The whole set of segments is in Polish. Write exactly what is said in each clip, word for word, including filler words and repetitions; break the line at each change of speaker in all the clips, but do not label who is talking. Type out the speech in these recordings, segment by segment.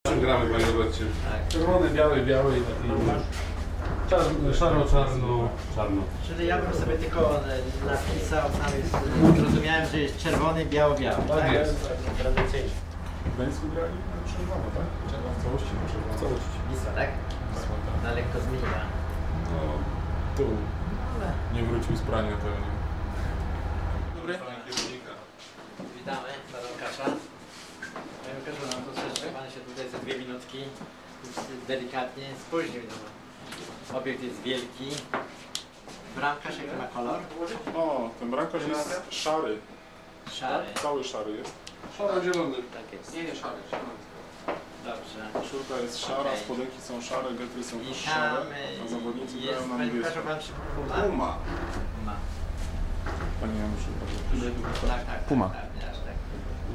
Gramy, panie Robercie.
Tak.
Czerwony, biały, biały i taki czarno, szaro, czarno, czarno.
Czyli ja bym sobie tylko napisał, tam jest, zrozumiałem, że jest czerwony, biały, biały.
Tak, tak jest.
Tradycyjnie.
W Gdańsku grali na czerwono, tak? W całości na czerwono. W całości.
Wisła, tak? Na lekko zmieniła.
No, tu. Nie wrócił z prania pewnie.
Dobry. Witamy, pana Łukasza. Panie Łukaszu, nam troszeczkę, pan się tutaj za dwie minutki delikatnie spóźnił. No. Obiekt jest wielki. Bramkarz jaki ma kolor?
O, ten bramkarz jest szary.
Szary.
Cały szary jest.
Szaro-zielony.
Tak jest.
Nie, nie szary, zielony.
Dobrze.
Koszulka jest szara,
Okay.
spodenki są szare, getry są
I
też
tam
szare, a zawodnicy
jest,
grają na
panie
niebiesko.
Łukaszu, pan się Puma?
Puma.
Puma.
Panie Januszu,
Tak, tak.
Puma.
Tak, tak, aż tak.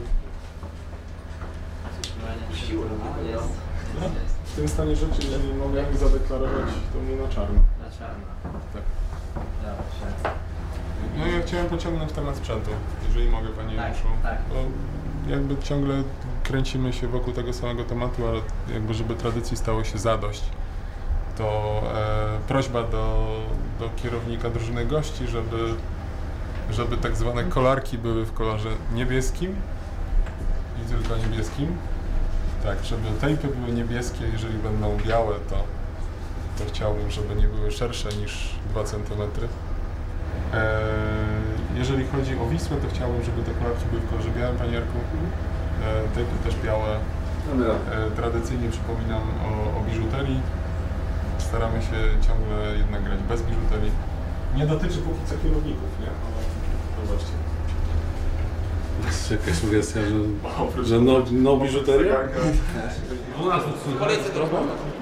Jest. Jest.
W tym stanie rzeczy, jeżeli mogę zadeklarować, to mnie na czarno.
Na czarno.
Tak.
Dobrze.
No ja chciałem pociągnąć temat sprzętu, jeżeli mogę, panie
Tak,
Januszu.
tak.
Bo jakby ciągle kręcimy się wokół tego samego tematu, ale jakby żeby tradycji stało się zadość, to e, prośba do, do kierownika drużyny gości, żeby, żeby tak zwane kolarki były w kolorze niebieskim i tylko niebieskim. Tak, żeby tejpy były niebieskie, jeżeli będą białe, to, to chciałbym, żeby nie były szersze niż dwa centymetry. E, jeżeli chodzi o Wisłę, to chciałbym, żeby te kolarki były w kolorze białym, panie Jarku. E, tejpy też białe. E, tradycyjnie przypominam o, o biżuterii. Staramy się ciągle jednak grać bez biżuterii. Nie dotyczy póki co kierowników, nie? Ale zobaczcie.
Jest jakaś sugestia, że, że no, no biżuteria?
Kolejce drogą.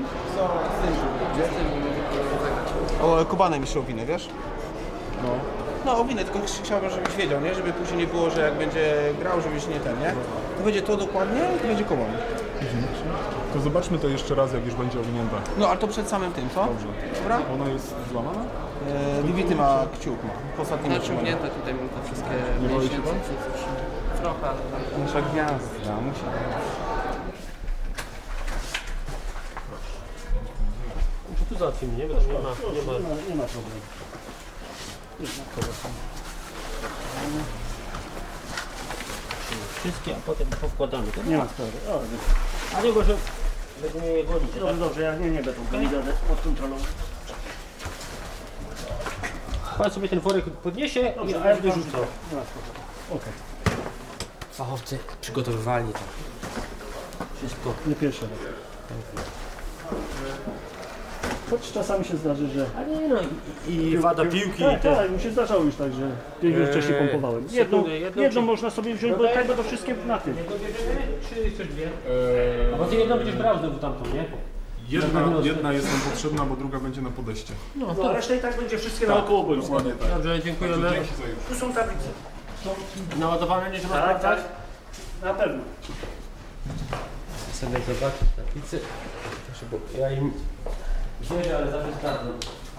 O, Kubanem mi szło winę, wiesz?
No.
No, o winę, tylko chciałbym, żebyś wiedział, nie? Żeby później nie było, że jak będzie grał, żebyś nie ten, nie? To będzie to dokładnie i to będzie Kuban.
Mhm. To zobaczmy to jeszcze raz, jak już będzie owinięta.
No, ale to przed samym tym, co?
Dobrze.
Dobra?
Ona jest złamana?
E, Livity ma kciuk, ma. Po ostatnim
Naciągnięte tutaj mam te wszystkie
Nie boi się pan?
trochę, ale tam
Nasza gwiazda, musi.
Tu załatwimy, nie? Bo tam nie ma, nie ma.
Nie ma problemu.
Wszystkie, a potem powkładamy.
Nie ma sprawy. O,
A nie, może będziemy je gonić.
dobrze, dobrze, ja nie, nie będę kandydatem pod kontrolą.
Pan sobie ten worek podniesie,
Dobrze,
a ja wyrzucę.
Nie ma sprawy. Okej.
fachowcy przygotowywali to.
Wszystko.
Nie pierwszy raz. Choć czasami się zdarzy, że...
A nie no, i, i wada piłki
Tak,
i te.
tak, mi się zdarzało już tak, że pięć minut wcześniej pompowałem. Jedną,
sekundę, jedną
jedną
czy-
można sobie wziąć, bo tak będą wszystkie na tym.
Czy chcesz dwie?
Eee,
A bo ty jedną będziesz brał znowu tamtą, nie?
jedna, jedna jest nam potrzebna, bo druga będzie na podejście.
No
No,
to.
a reszta i tak będzie wszystkie naokoło boiska.
Dokładnie tak.
Dobrze, dziękujemy.
Dzięki za już.
Tu są tablice.
Naładowane nie trzeba
Tak,
sprawdzać?
tak. Na pewno.
Sobie zobaczyć tablicy. Proszę, bo ja im wierzę, ale zawsze sprawdzam.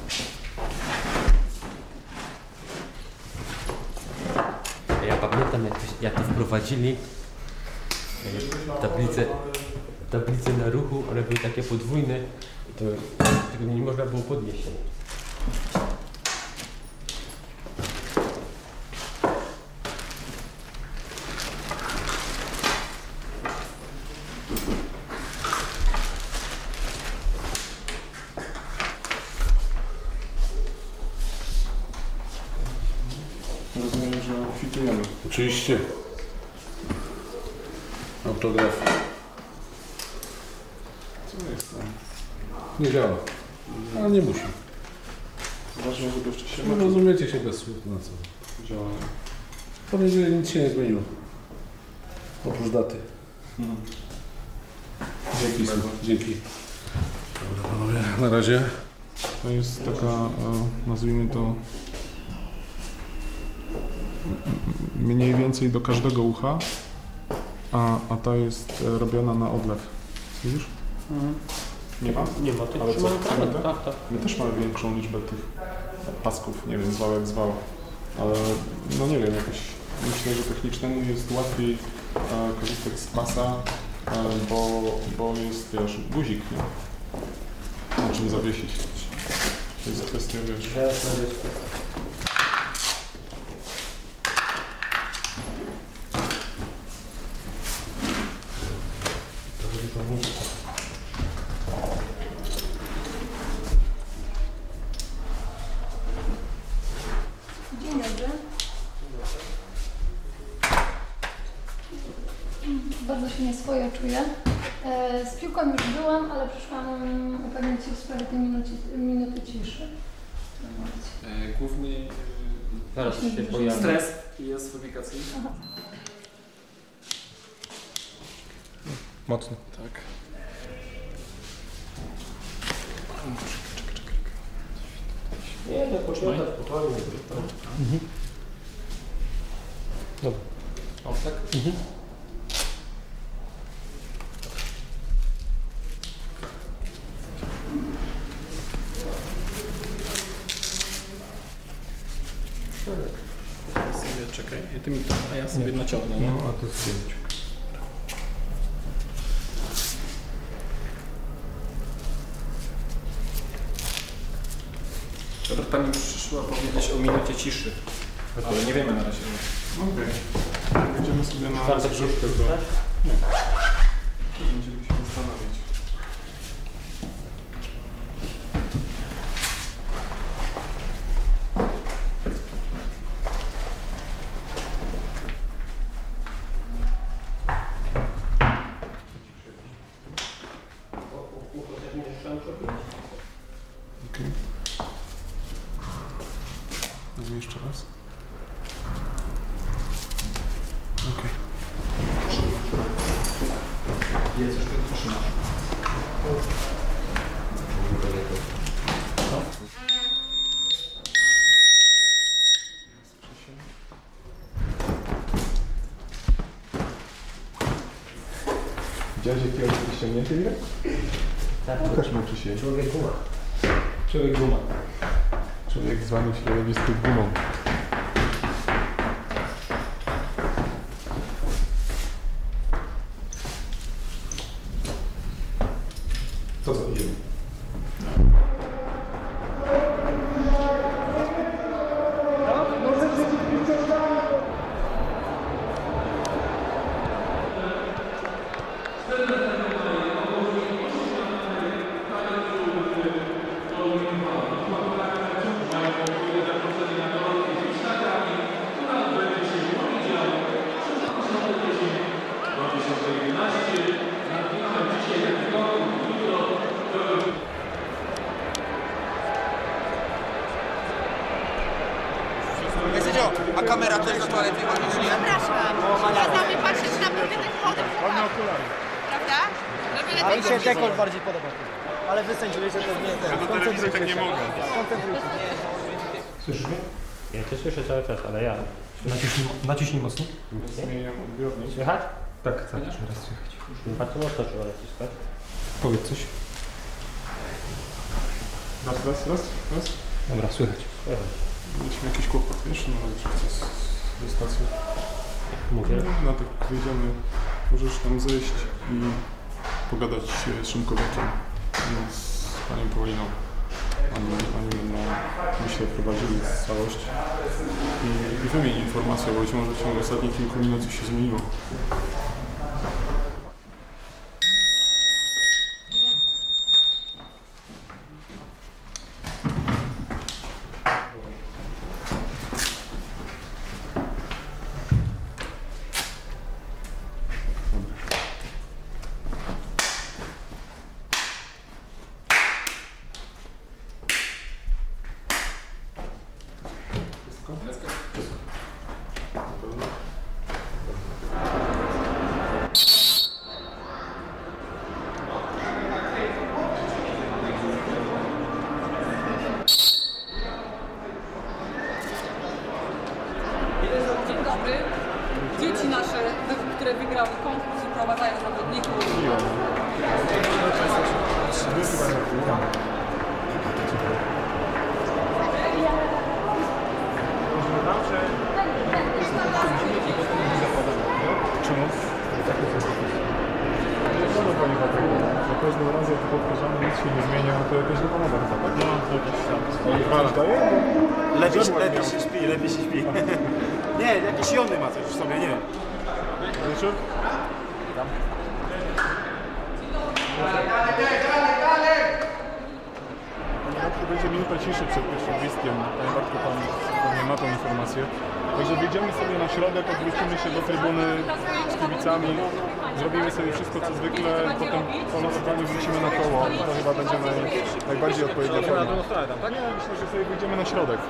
Ja pamiętam, jak to, jak to wprowadzili e, tablice, tablice na ruchu, one były takie podwójne i to tego nie można było podnieść.
Rozumiem, że kwitujemy.
Oczywiście. Autograf.
Co jest tam?
Nie działa. Ale nie musi.
Ważne, żeby jeszcze się
No, rozumiecie się bez słów na co.
działa.
Powiedzmy, że nic się nie zmieniło. Oprócz daty. Dzięki. Bardzo. Dzięki. Dobra panowie, na razie.
To jest taka, e, nazwijmy to, mniej więcej do każdego ucha, a, a ta jest e, robiona na odlew. Widzisz?
Mhm.
Nie ma?
Nie ma, ty
Ale
trzymamy
co,
tak,
tak?
tak, tak.
My też mamy większą liczbę tych pasków, nie wiem, zwał jak zwał, ale no nie wiem, jakoś myślę, że technicznemu jest łatwiej e, korzystać z pasa bo, bo jest, wiesz, guzik, nie? Na czym zawiesić. To jest kwestia, wiesz...
Dzień dobry. Bardzo się nieswojo czuję. E, z piłką już byłam, ale przyszłam upewnić się w sprawie tej minuty, minuty ciszy.
E, główny
Zaraz się pojawi.
stres jest publikacyjny.
Mocno.
Tak.
Nie, nie, poczekaj, spokojnie. Mhm. Dobra.
O, tak?
Mhm.
Ja sobie czekaj, ty mi to, a ja sobie naciągnę. Nie?
No, a to zdjęć.
Dobra, pani przyszła powiedzieć o minucie ciszy, ale nie wiemy na razie.
Okej. Okay. Będziemy sobie na
Bardzo
zgrzewkę
krótko,
go...
tak?
Nie. Będziemy się zastanowić. Okej. Okay. Jeszcze raz. Okej.
Jest już tylko trzyma.
Widziałeś jakiego jest ściągnięty ile?
Tak,
Pokaż mu czy się.
człowiek guma.
Człowiek guma. Człowiek zwany w środowisku gumą. To co, idziemy?
A kamera to jest do toalety chodzisz, nie?
Zapraszam. Można mi patrzeć na pewne tych wody. Prawda? Robię
Ale mi
lepiej
się dekolt bardziej podoba. Ale wy sędziujecie, to nie ten. Koncentrujcie
tak nie
się.
mogę.
Koncentrujcie się.
Słyszysz mnie? Ja cię słyszę cały czas, ale ja.
Naciśnij, naciśnij mocno. Zmieniam odbiornik.
Słychać?
Tak, tak, teraz słychać.
Bardzo mocno trzeba naciskać.
Powiedz coś. Raz, raz, raz, raz.
Dobra, słychać.
Mieliśmy jakiś kłopot, wiesz, no z, ze stacją.
Mówię.
No tak wyjdziemy, możesz tam zejść i pogadać z Szymkowiakiem, no, z panią Pauliną. Oni, oni będą, myślę, prowadzili całość i, i wymień informacje, bo być może w ciągu ostatnich kilku minut coś się zmieniło.
Dzień dobry. Dzieci nasze, które wygrały konkurs i prowadzają zawodników.
Czemu? każdym razie, jak powtarzamy, nic się nie zmienia, to jakaś domowa chyba, tak? No, jakiś tam. Daje?
Lepiej, lepiej się śpi, lepiej się śpi. Nie, jakieś jony ma coś w sobie, nie wiem.
Wieczór? Panie Bartku, będzie minuta ciszy przed pierwszym gwizdkiem. Panie Bartku, pan, pan nie ma tą informację. Także wyjdziemy sobie na środek, odwrócimy się do trybuny z kibicami. Zrobimy sobie wszystko co zwykle, potem po losowaniu wrócimy na koło. To chyba będzie naj, najbardziej odpowiednia forma. Myślę, że sobie wyjdziemy na środek.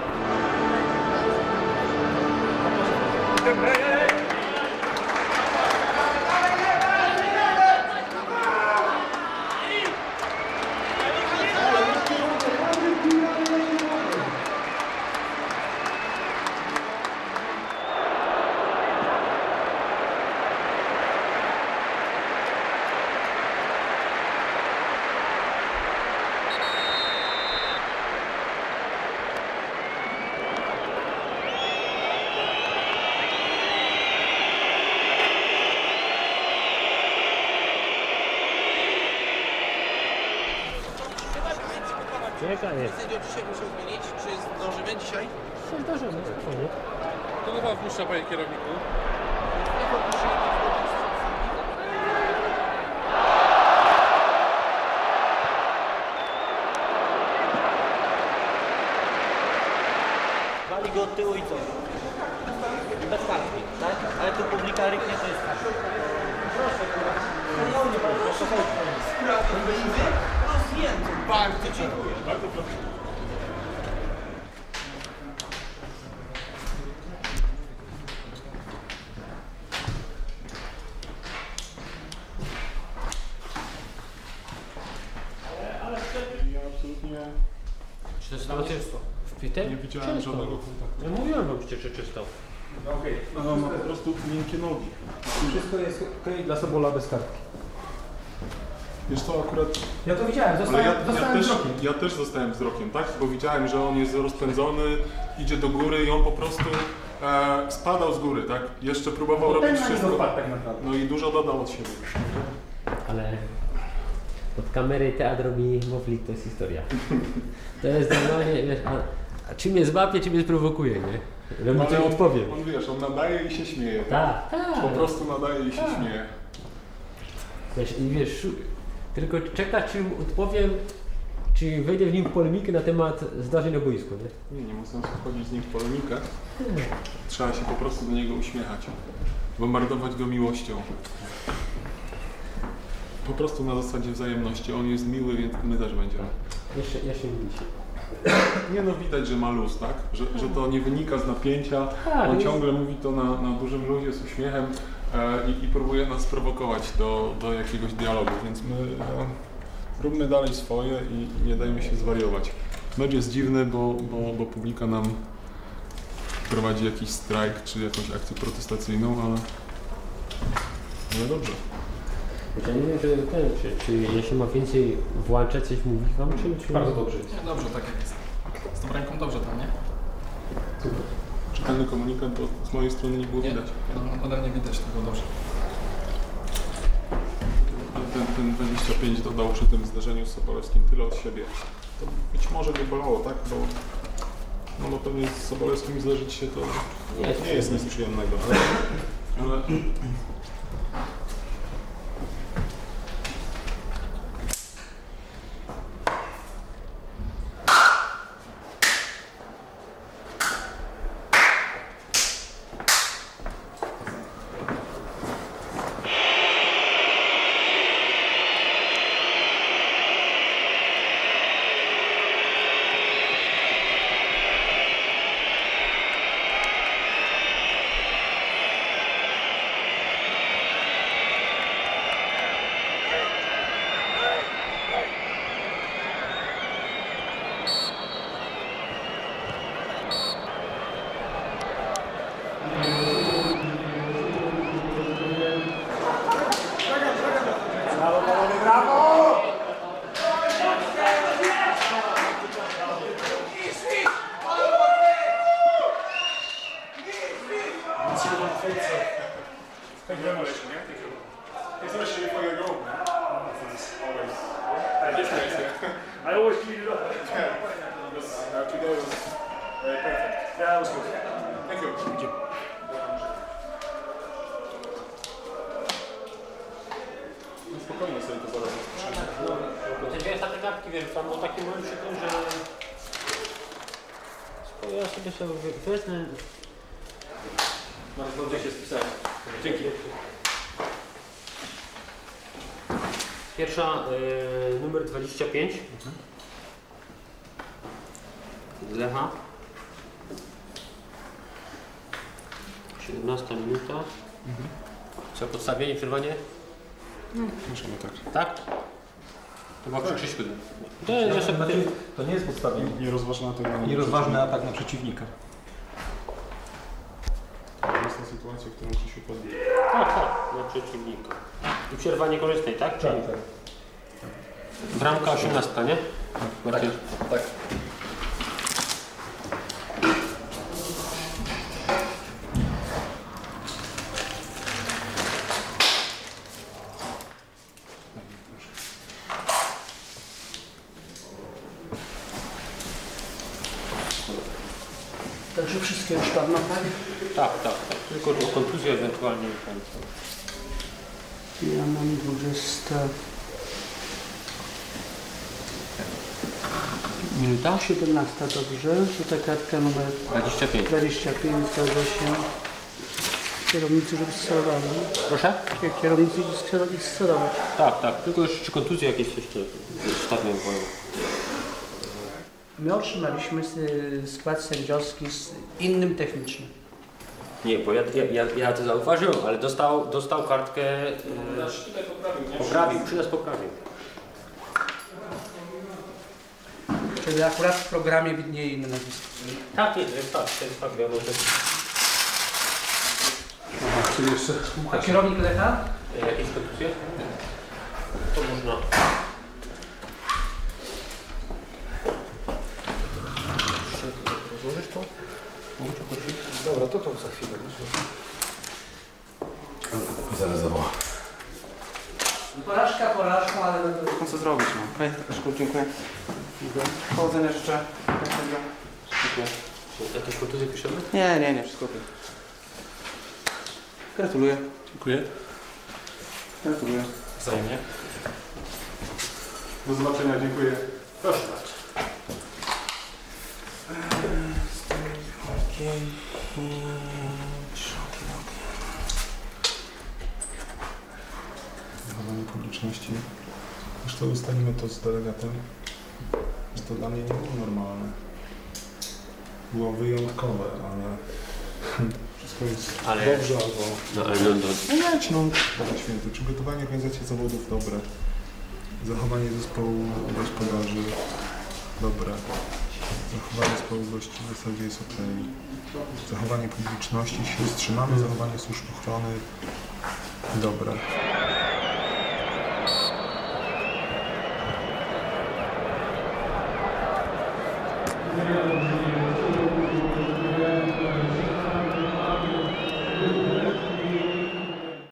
Jaka jest?
Sędzio dzisiaj muszę zmienić, czy zdążymy dzisiaj?
Co zdarzymy?
To chyba wpuszcza, panie kierowniku.
Wali go od tyłu i co? Bez kartki, tak? Ale tu publika ryknie, to jest kartka. Proszę, kurwa. No nie pan, proszę, chodź. Bardzo dziękuję.
Bardzo proszę. Ja absolutnie
Czy to stało czysto? Wpite?
nie widziałem żadnego kontaktu.
Ja mówiłem wam przecież, że czysto.
Okej, okay. Ma po prostu miękkie nogi.
Wszystko jest okej dla Sobola bez kartki.
Wiesz co, akurat...
Ja to widziałem,
Ale
zostałem,
ja, ja,
zostałem
też,
wzrokiem.
ja też zostałem wzrokiem, tak? Bo widziałem, że on jest rozpędzony, idzie do góry i on po prostu e, spadał z góry, tak? Jeszcze próbował
No,
robić
ten
wszystko.
tak naprawdę.
No i dużo dodał od siebie.
Ale pod kamery teatr robi Mowlik, to jest historia. To jest normalnie, wiesz, a, a czy mnie złapie, czy mnie sprowokuje, nie? Robi
Ale
co
on,
odpowiem.
on wiesz, on nadaje i się śmieje.
Tak, tak.
Po prostu nadaje i się
Tak.
śmieje.
Wiesz, i wiesz, szu- tylko czeka, czy mu odpowiem, czy wejdę w nim w polemikę na temat zdarzeń na boisku, nie?
Nie, nie ma sensu wchodzić z nim w polemikę. Trzeba się po prostu do niego uśmiechać. Bombardować go miłością. Po prostu na zasadzie wzajemności. On jest miły, więc my też będziemy.
Jeszcze, jeszcze nie dzisiaj.
Nie no, widać, że ma luz, tak? Że, że to nie wynika z napięcia.
Tak,
On
jest-
ciągle mówi to na, na dużym luzie, z uśmiechem e, i, i próbuje nas prowokować do, do jakiegoś dialogu, więc my e, róbmy dalej swoje i nie dajmy się zwariować. Mecz jest dziwny, bo, bo, bo publika nam prowadzi jakiś strajk czy jakąś akcję protestacyjną, ale, ale dobrze.
Ja nie wiem, czy, ten, czy, czy jeśli ma więcej włączać, coś mówić wam, czy... czy...
Bardzo dobrze.
Nie, dobrze, tak jak jest. Z tą ręką dobrze tam, nie?
Super. Czytelny komunikat, bo z mojej strony nie było
Nie,
widać.
no, ode mnie widać, to było dobrze.
Ten, ten dwadzieścia pięć dodał przy tym zdarzeniu z Sobolewskim tyle od siebie. To być może nie bolało, tak? Bo, no bo pewnie z Sobolewskim zderzyć się to nie jest nic przyjemnego, ale, ale
I always clean it up.
Yeah, because uh, today was uh, perfect.
Yeah, that was good.
Thank you. Thank you. No spokojnie sobie to zaraz
No, te dwie ostatnie kartki, wiesz, tam był taki moment przy tym, że... Spokojnie, ja sobie sobie wy- wezmę...
Marek, dobrze się spisałem. Dzięki.
Pierwsza, y, numer dwadzieścia pięć. Z Lecha. siedemnasta minuta. Co, podstawienie, przerwanie?
Możemy tak.
Tak? To była przy Krzyśku. To jest jeszcze
Znaczy, to nie jest podstawienie.
Nierozważny atak na
Nierozważny atak na przeciwnika.
To jest ta sytuacja, którą Krzysiu podjął.
Tak, tak, na przeciwnika. I przerwanie korzystnej, tak? Czyli
tak.
bramka osiemnasta, nie?
Tak, tak.
Także wszystkie już tam, no tak?
Tak, tak, tak. Tylko o kontuzję ewentualnie.
Ja mam dwudziesta...
Minuta?
siedemnasta, dobrze. Tutaj kartka numer
dwadzieścia pięć.
dwadzieścia pięć, zgadza się. Kierownicy, żeby strzelowali.
Proszę?
Jak kierownicy strzelali, strzelować.
Tak, tak. Tylko już czy kontuzje jakieś jeszcze sztabne boją.
My otrzymaliśmy y, skład sędziowski z innym technicznym.
Nie, bo ja, ja, ja, ja to zauważyłem, ale dostał, dostał kartkę... E, poprawił, przy nas poprawił.
Czyli akurat w programie widnieje inne nazwisko.
Tak, nie, to jest tak, to jest tak, wiadomo, że...
Aha, czyli jeszcze...
A kierownik Lecha?
E, jakieś kontuzje? To można... Rozłożysz to?
Dobra, to to za chwilę.
Zaraz zawołam.
Porażka, porażka, ale...
No co zrobić, no. Okej, okay, dziękuję. Powodzenia życzę.
Dziękuję. Jakieś kontuzje piszemy?
Nie, nie, nie, wszystko okej. Gratuluję.
Dziękuję.
Gratuluję. Wzajemnie.
Do zobaczenia, dziękuję.
Proszę bardzo.
Zachowanie publiczności. Zresztą ustalimy to z delegatem, że to dla mnie nie było normalne. Było wyjątkowe, ale wszystko jest
Ale-
dobrze albo...
No ale no, no.
No leć, no. Boże Święty. Przygotowanie organizacji zawodów dobre. Zachowanie zespołu gospodarzy dobre. Zachowanie sprawiedliwości w zasadzie jest ok. Zachowanie publiczności się wstrzymamy. Zachowanie służb ochrony dobre.